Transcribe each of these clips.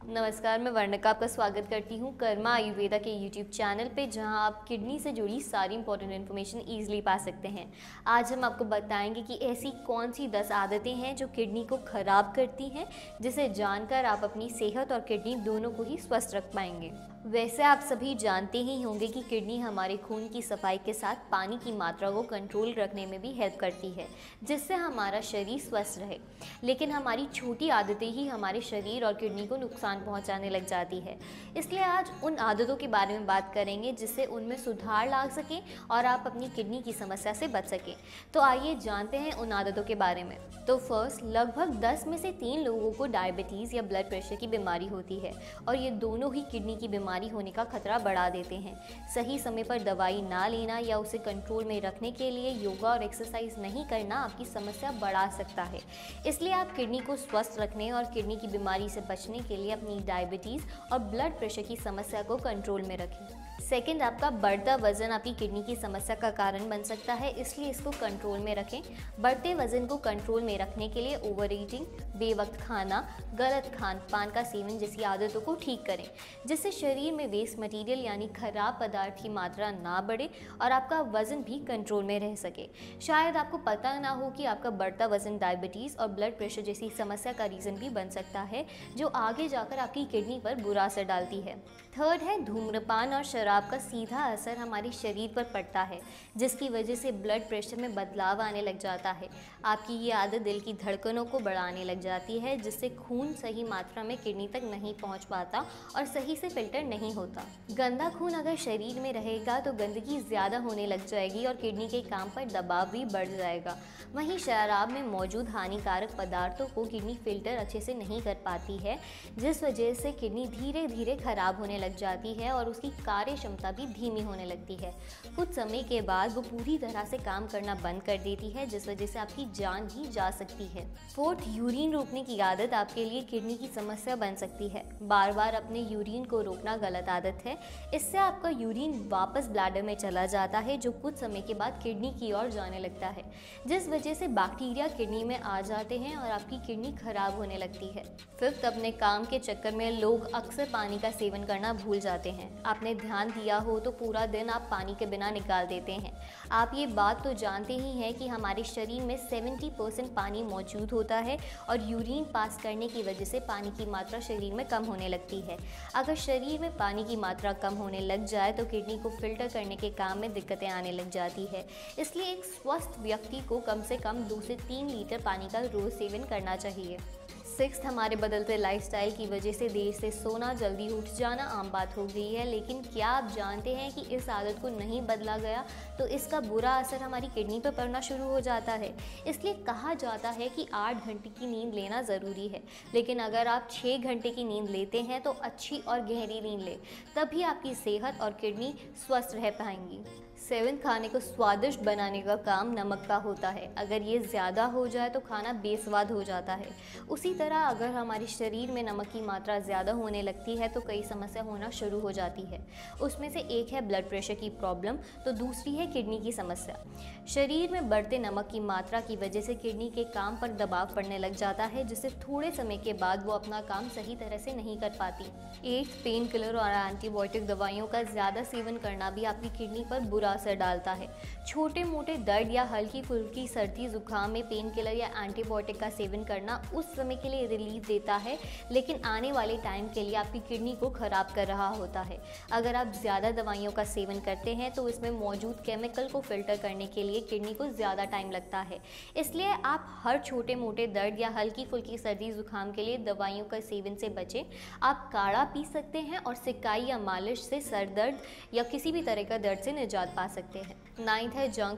नमस्कार, मैं वर्णिका आपका स्वागत करती हूँ कर्मा आयुर्वेदा के यूट्यूब चैनल पे, जहाँ आप किडनी से जुड़ी सारी इंपॉर्टेंट इन्फॉर्मेशन ईजिली पा सकते हैं। आज हम आपको बताएंगे कि ऐसी कौन सी 10 आदतें हैं जो किडनी को ख़राब करती हैं, जिसे जानकर आप अपनी सेहत और किडनी दोनों को ही स्वस्थ रख पाएंगे। वैसे आप सभी जानते ही होंगे कि किडनी हमारे खून की सफाई के साथ पानी की मात्रा को कंट्रोल रखने में भी हेल्प करती है, जिससे हमारा शरीर स्वस्थ रहे। लेकिन हमारी छोटी आदतें ही हमारे शरीर और किडनी को नुकसान पहुंचाने लग जाती है। इसलिए आज उन आदतों के बारे में बात करेंगे जिससे उनमें सुधार ला सकें और आप अपनी किडनी की समस्या से बच सकें। तो आइए जानते हैं उन आदतों के बारे में। तो फर्स्ट, लगभग 10 में से 3 लोगों को डायबिटीज़ या ब्लड प्रेशर की बीमारी होती है और ये दोनों ही किडनी की बीमारी होने का खतरा बढ़ा देते हैं। सही समय पर दवाई ना लेना या उसे कंट्रोल में रखने के लिए योगा और एक्सरसाइज नहीं करना आपकी समस्या बढ़ा सकता है। इसलिए आप किडनी को स्वस्थ रखने और किडनी की बीमारी से बचने के लिए अपनी डायबिटीज़ और ब्लड प्रेशर की समस्या को कंट्रोल में रखें। सेकंड, आपका बढ़ता वजन आपकी किडनी की समस्या का कारण बन सकता है, इसलिए इसको कंट्रोल में रखें। बढ़ते वजन को कंट्रोल में रखने के लिए ओवर ईटिंग, बेवक्त खाना, गलत खान पान का सेवन जैसी आदतों को ठीक करें, जिससे शरीर में वेस्ट मटेरियल यानी खराब पदार्थ की मात्रा ना बढ़े और आपका वजन भी कंट्रोल में रह सके। शायद आपको पता ना हो कि आपका बढ़ता वजन डायबिटीज़ और ब्लड प्रेशर जैसी समस्या का रीज़न भी बन सकता है, जो आगे जाकर आपकी किडनी पर बुरा असर डालती है। थर्ड है, धूम्रपान और शराब का सीधा असर हमारे शरीर पर पड़ता है, जिसकी वजह से ब्लड प्रेशर में बदलाव आने लग जाता है। आपकी ये आदत दिल की धड़कनों को बढ़ाने लग जाती है, जिससे खून सही मात्रा में किडनी तक नहीं पहुंच पाता और सही से फिल्टर नहीं होता। गंदा खून अगर शरीर में रहेगा तो गंदगी ज़्यादा होने लग जाएगी और किडनी के काम पर दबाव भी बढ़ जाएगा। वहीं शराब में मौजूद हानिकारक पदार्थों को किडनी फिल्टर अच्छे से नहीं कर पाती है, जिस वजह से किडनी धीरे धीरे खराब होने लग जाती है और उसकी कार्य क्षमता भी धीमी होने लगती है। कुछ समय के बाद वो पूरी तरह से काम करना बंद कर देती है, जिस वजह से आपकी जान भी जा सकती है। फोर्थ, यूरिन रोकने की आदत आपके लिए किडनी की समस्या बन सकती है। बार बार अपने यूरिन को रोकना गलत आदत है। इससे आपका यूरिन वापस ब्लैडर में चला जाता है, जो कुछ समय के बाद किडनी की ओर जाने लगता है, जिस वजह से बैक्टीरिया किडनी में आ जाते हैं और आपकी किडनी खराब होने लगती है। फिफ्थ, अपने काम के चक्कर में लोग अक्सर पानी का सेवन करना भूल जाते हैं। आपने ध्यान दिया हो तो पूरा दिन आप पानी के बिना निकाल देते हैं। आप ये बात तो जानते ही हैं कि हमारे शरीर में 70% पानी मौजूद होता है और यूरिन पास करने की वजह से पानी की मात्रा शरीर में कम होने लगती है। अगर शरीर में पानी की मात्रा कम होने लग जाए तो किडनी को फिल्टर करने के काम में दिक्कतें आने लग जाती है। इसलिए एक स्वस्थ व्यक्ति को कम से कम 2 से 3 लीटर पानी का रोज़ सेवन करना चाहिए। सिक्स्थ, हमारे बदलते लाइफस्टाइल की वजह से देर से सोना, जल्दी उठ जाना आम बात हो गई है। लेकिन क्या आप जानते हैं कि इस आदत को नहीं बदला गया तो इसका बुरा असर हमारी किडनी पर पड़ना शुरू हो जाता है। इसलिए कहा जाता है कि 8 घंटे की नींद लेना ज़रूरी है, लेकिन अगर आप 6 घंटे की नींद लेते हैं तो अच्छी और गहरी नींद लें, तभी आपकी सेहत और किडनी स्वस्थ रह पाएंगी। सेवन्थ, खाने को स्वादिष्ट बनाने का काम नमक का होता है। अगर ये ज़्यादा हो जाए तो खाना बेस्वाद हो जाता है। उसी तरह अगर हमारे शरीर में नमक की मात्रा ज़्यादा होने लगती है तो कई समस्या होना शुरू हो जाती है। उसमें से एक है ब्लड प्रेशर की प्रॉब्लम, तो दूसरी है किडनी की समस्या। शरीर में बढ़ते नमक की मात्रा की वजह से किडनी के काम पर दबाव पड़ने लग जाता है, जिससे थोड़े समय के बाद वो अपना काम सही तरह से नहीं कर पाती। एट्थ, पेन किलर और एंटीबायोटिक दवाइयों का ज़्यादा सेवन करना भी आपकी किडनी पर बुरा असर डालता है। छोटे मोटे दर्द या हल्की फुल्की सर्दी जुकाम में पेन किलर या एंटीबायोटिक का सेवन करना उस समय के लिए रिलीफ देता है, लेकिन आने वाले टाइम के लिए आपकी किडनी को खराब कर रहा होता है। अगर आप ज़्यादा दवाइयों का सेवन करते हैं तो इसमें मौजूद केमिकल को फिल्टर करने के लिए किडनी को ज़्यादा टाइम लगता है। इसलिए आप हर छोटे मोटे दर्द या हल्की फुल्की सर्दी जुकाम के लिए दवाइयों का सेवन से बचें। आप काढ़ा पी सकते हैं और सिकाई या मालिश से सर दर्द या किसी भी तरह का दर्द से निजात पा सकते हैं। 9th है जंक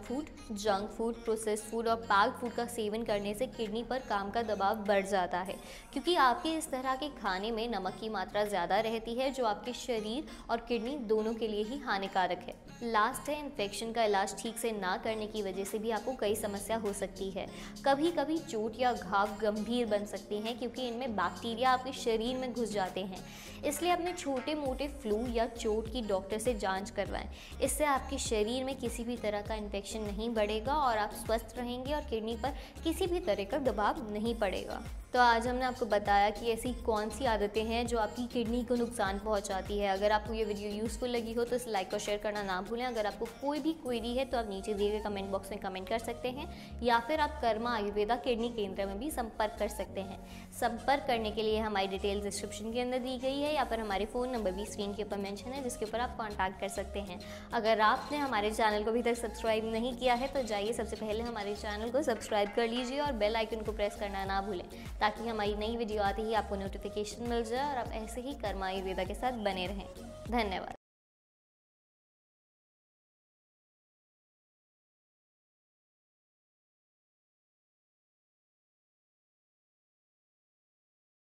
फूड, प्रोसेस्ड फूड और पैक्ड फूड का सेवन करने से किडनी पर काम का दबाव बढ़ जाता है, क्योंकि आपके इस तरह के खाने में नमक की मात्रा ज़्यादा रहती है, जो आपके शरीर और किडनी दोनों के लिए ही हानिकारक है। लास्ट है, इन्फेक्शन का इलाज ठीक से ना करने की वजह से भी आपको कई समस्या हो सकती है। कभी कभी चोट या घाव गंभीर बन सकते हैं, क्योंकि इनमें बैक्टीरिया आपके शरीर में घुस जाते हैं। इसलिए अपने छोटे मोटे फ्लू या चोट की डॉक्टर से जांच करवाएं। इससे आपके शरीर में किसी भी तरह का इन्फेक्शन नहीं बढ़ेगा और आप स्वस्थ रहेंगे और किडनी पर किसी भी तरह का दबाव नहीं पड़ेगा। तो आज हमने आपको बताया कि ऐसी कौन सी आदतें हैं जो आपकी किडनी को नुकसान पहुंचाती है। अगर आपको ये वीडियो यूज़फुल लगी हो तो इसे लाइक और शेयर करना ना भूलें। अगर आपको कोई भी क्वेरी है तो आप नीचे दिए गए कमेंट बॉक्स में कमेंट कर सकते हैं या फिर आप कर्मा आयुर्वेदा किडनी केंद्र में भी संपर्क कर सकते हैं। संपर्क करने के लिए हमारी डिटेल्स डिस्क्रिप्शन के अंदर दी गई है या फिर हमारे फ़ोन नंबर भी स्क्रीन के ऊपर मेंशन है, जिसके ऊपर आप कॉन्टैक्ट कर सकते हैं। अगर आपने हमारे चैनल को अभी तक सब्सक्राइब नहीं किया है तो जाइए सबसे पहले हमारे चैनल को सब्सक्राइब कर लीजिए और बेल आइकन को प्रेस करना ना भूलें, ताकि हमारी नई वीडियो आते ही आपको नोटिफिकेशन मिल जाए और आप ऐसे ही कर्मा आयुर्वेदा के साथ बने रहें। धन्यवाद।